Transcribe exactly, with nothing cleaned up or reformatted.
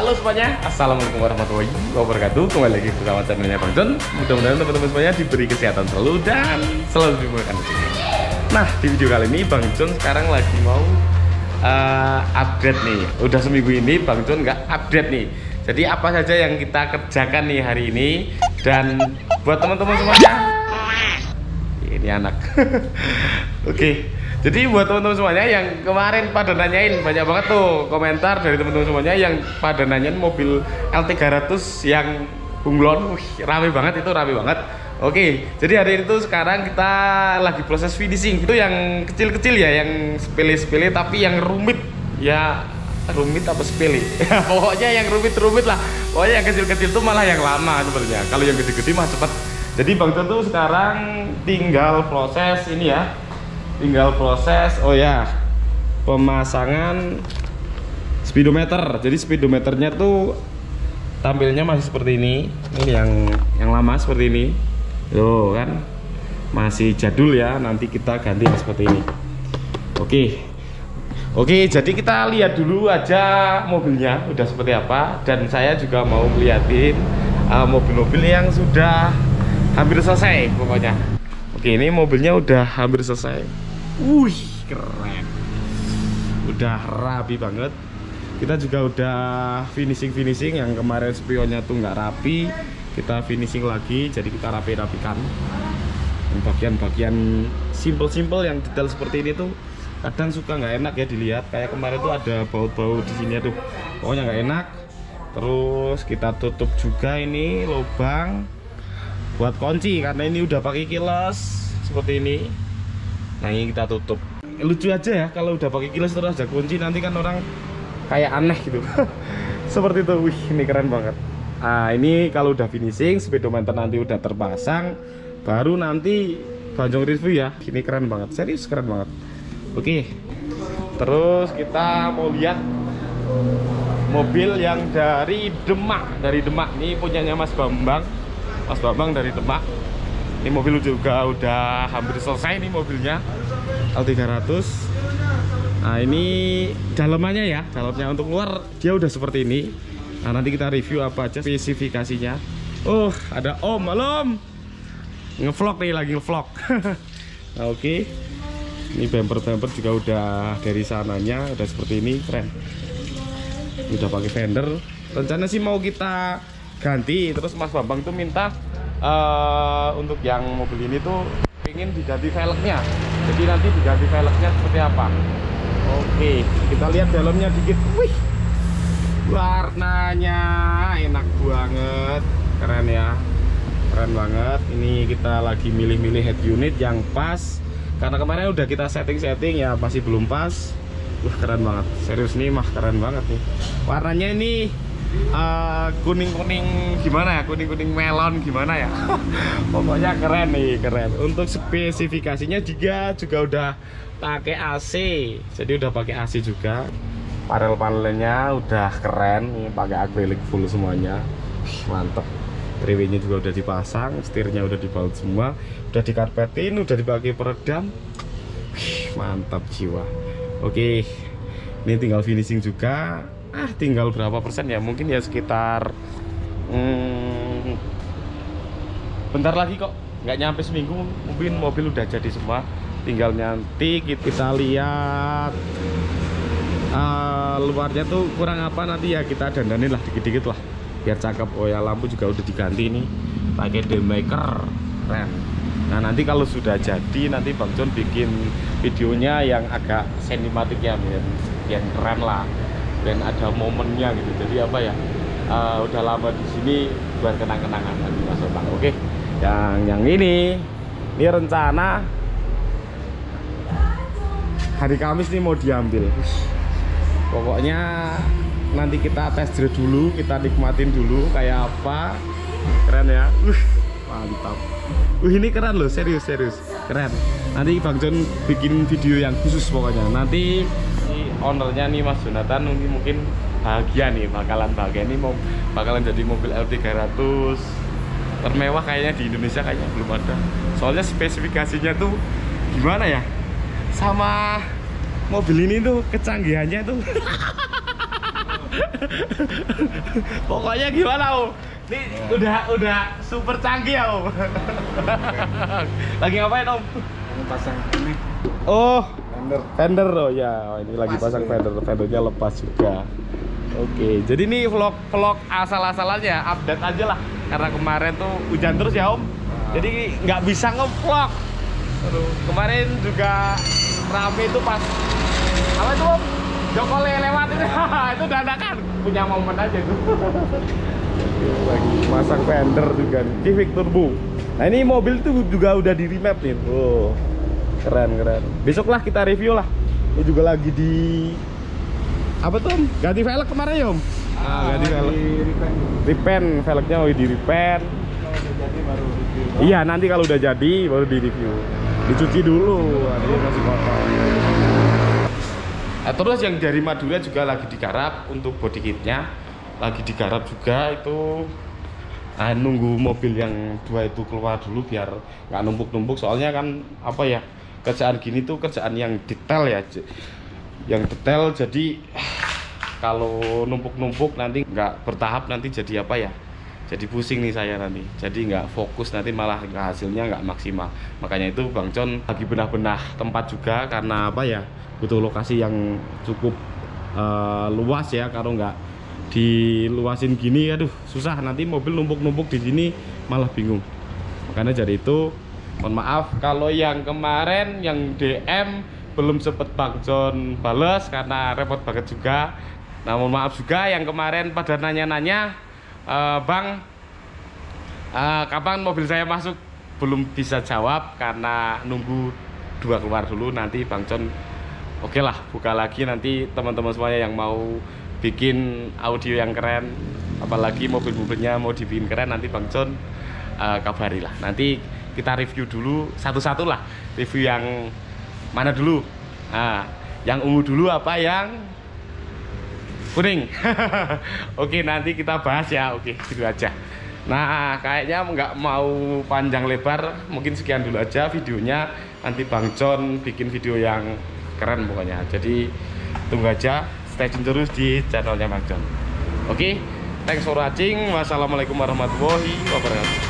Halo semuanya, assalamualaikum warahmatullahi wabarakatuh. Kembali lagi bersama channelnya Bang John. Mudah-mudahan teman-teman semuanya diberi kesehatan selalu dan selalu dimudahkan rezeki. Nah, di video kali ini Bang John sekarang lagi mau uh, update nih. Udah seminggu ini Bang John nggak update nih. Jadi apa saja yang kita kerjakan nih hari ini. Dan buat teman-teman semuanya, ini anak. Oke. Okay. Jadi buat teman-teman semuanya yang kemarin pada nanyain, banyak banget tuh komentar dari teman-teman semuanya yang pada nanyain mobil L tiga ratus yang bunglon. Wih, rame banget itu, rame banget. Oke, jadi hari itu sekarang kita lagi proses finishing. Itu yang kecil-kecil ya, yang sepele-sepele tapi yang rumit. Ya, rumit apa sepele? Ya, pokoknya yang rumit-rumit lah. Pokoknya yang kecil-kecil tuh malah yang lama sebenarnya. Kalau yang gede-gede mah cepet. Jadi Bang John tuh sekarang tinggal proses ini ya. Tinggal proses, oh ya, pemasangan speedometer. Jadi speedometernya tuh tampilnya masih seperti ini. Ini yang yang lama seperti ini. Loh kan, masih jadul ya. Nanti kita ganti seperti ini. Oke, oke. Jadi kita lihat dulu aja mobilnya udah seperti apa. Dan saya juga mau liatin mobil-mobil uh, yang sudah hampir selesai pokoknya. Oke, ini mobilnya udah hampir selesai. Wih, keren. Udah rapi banget. Kita juga udah finishing-finishing. Yang kemarin spionnya tuh nggak rapi, kita finishing lagi. Jadi kita rapi-rapikan. Bagian-bagian simple-simple yang detail seperti ini tuh kadang suka nggak enak ya dilihat. Kayak kemarin tuh ada baut-baut di sini tuh. Pokoknya nggak enak. Terus kita tutup juga ini lubang buat kunci karena ini udah pakai kilas seperti ini. Nah, ini kita tutup. Lucu aja ya kalau udah pakai kilas terus ada kunci, nanti kan orang kayak aneh gitu. Seperti itu. Wih, ini keren banget. Nah, ini kalau udah finishing, speedometer nanti udah terpasang, baru nanti Bang John review ya. Ini keren banget, serius keren banget. Oke. Terus kita mau lihat mobil yang dari Demak, dari Demak. Ini punyanya Mas Bambang. Mas Bambang dari Demak. Ini mobil juga udah hampir selesai nih mobilnya L tiga ratus. Nah, ini dalamannya ya, dalamnya untuk luar dia udah seperti ini. Nah, nanti kita review apa aja spesifikasinya. Oh, ada Om, halo Om. Ngevlog nih, lagi ngevlog. Nah, oke okay. Ini bumper-bumper juga udah dari sananya udah seperti ini, keren. Udah pakai fender. Rencana sih mau kita ganti, terus Mas Bambang tuh minta Uh, untuk yang mobil ini tuh pengen diganti velgnya. Jadi nanti diganti velgnya seperti apa. Oke, kita lihat dalamnya dikit. Wih, warnanya enak banget, keren ya, keren banget. Ini kita lagi milih-milih head unit yang pas, karena kemarin udah kita setting-setting ya masih belum pas. Wah, keren banget, serius nih mah keren banget nih. Warnanya ini kuning-kuning uh, gimana ya, kuning-kuning melon gimana ya. Pokoknya keren nih, keren. Untuk spesifikasinya juga juga udah pakai A C, jadi udah pakai A C juga. Panel-panelnya udah keren nih, pakai akrilik full semuanya. Mantep. Triwetnya juga udah dipasang, setirnya udah dibaut semua, udah dikarpetin, udah dipakai peredam. Mantap jiwa. Oke, ini tinggal finishing juga. Ah, tinggal berapa persen ya, mungkin ya sekitar hmm, bentar lagi kok, nggak nyampe seminggu mungkin mobil udah jadi semua. Tinggal nanti kita lihat uh, luarnya tuh kurang apa, nanti ya kita dandanin lah dikit-dikit lah biar cakep. Oh ya, lampu juga udah diganti nih pakai daymaker, keren. Nah, nanti kalau sudah jadi nanti Bang John bikin videonya yang agak sinematik ya, biar, biar keren lah, dan ada momennya gitu. Jadi apa ya, uh, udah lama di sini buat kenang-kenangan nanti Mas Bang. Oke, yang yang ini ini rencana hari Kamis nih mau diambil. Pokoknya nanti kita test drive dulu, kita nikmatin dulu kayak apa. Keren ya, uh, mantap. Uh, ini keren loh, serius serius keren. Nanti Bang John bikin video yang khusus pokoknya. Nanti ownernya nih Mas Jonathan mungkin, mungkin bahagia nih, bakalan bahagia nih, mau bakalan jadi mobil L tiga ratus termewah kayaknya di Indonesia, kayaknya belum ada. Soalnya spesifikasinya tuh gimana ya, sama mobil ini tuh kecanggihannya tuh Pokoknya gimana Om? Ini ya. udah udah super canggih ya Om. Lagi ngapain Om? Pasang ini. Oh, fender. Fender oh ya, oh, ini lagi lepas pasang fender, fendernya lepas juga. Oke, jadi ini vlog vlog asal-asalannya, update aja lah. Karena kemarin tuh hujan terus ya Om. Nah. Jadi nggak bisa nge-vlog. Aduh, kemarin juga rame itu pas apa itu Om? Jokole lewat itu, itu dadakan punya momen aja tuh. Lagi masang fender juga nih, Civic Turbo. Nah ini mobil tuh juga udah di remap nih. Oh, keren keren. Besoklah kita review lah. Ini juga lagi di apa tuh Om? Ganti velg kemarin ya Om? Ah, ganti velg. Repaint, velgnya mau di repaint. Kalau udah jadi baru review. Iya nanti kalau udah jadi baru di review. Dicuci dulu, ada yang masih kotor. Nah, terus yang dari Madura juga lagi digarap untuk body kitnya, lagi digarap juga itu. Nah, nunggu mobil yang dua itu keluar dulu biar nggak numpuk-numpuk, soalnya kan apa ya, kerjaan gini tuh kerjaan yang detail ya, yang detail. Jadi kalau numpuk-numpuk nanti nggak bertahap, nanti jadi apa ya, jadi pusing nih saya nanti, jadi nggak fokus, nanti malah hasilnya nggak maksimal. Makanya itu Bang Con lagi benah-benah tempat juga, karena apa ya, butuh lokasi yang cukup uh, luas ya. Kalau nggak diluasin gini, aduh susah, nanti mobil numpuk-numpuk di sini malah bingung. Makanya dari itu mohon maaf kalau yang kemarin yang D M belum sempet Bang Con bales karena repot banget juga. Nah mohon maaf juga yang kemarin pada nanya-nanya, uh, Bang uh, kapan mobil saya masuk, belum bisa jawab karena nunggu dua keluar dulu. Nanti Bang Con oke okay lah buka lagi, nanti teman-teman semuanya yang mau bikin audio yang keren, apalagi mobil-mobilnya mau dibikin keren, nanti Bang Con uh, kabari lah. Nanti kita review dulu satu-satu lah, review yang mana dulu, nah, yang ungu dulu apa yang kuning. Oke nanti kita bahas ya, oke gitu aja. Nah kayaknya nggak mau panjang lebar, mungkin sekian dulu aja videonya. Nanti Bang Con bikin video yang keren pokoknya, jadi tunggu aja, stay tune terus di channelnya Bang Con. Oke, thanks for watching. Wassalamualaikum warahmatullahi wabarakatuh.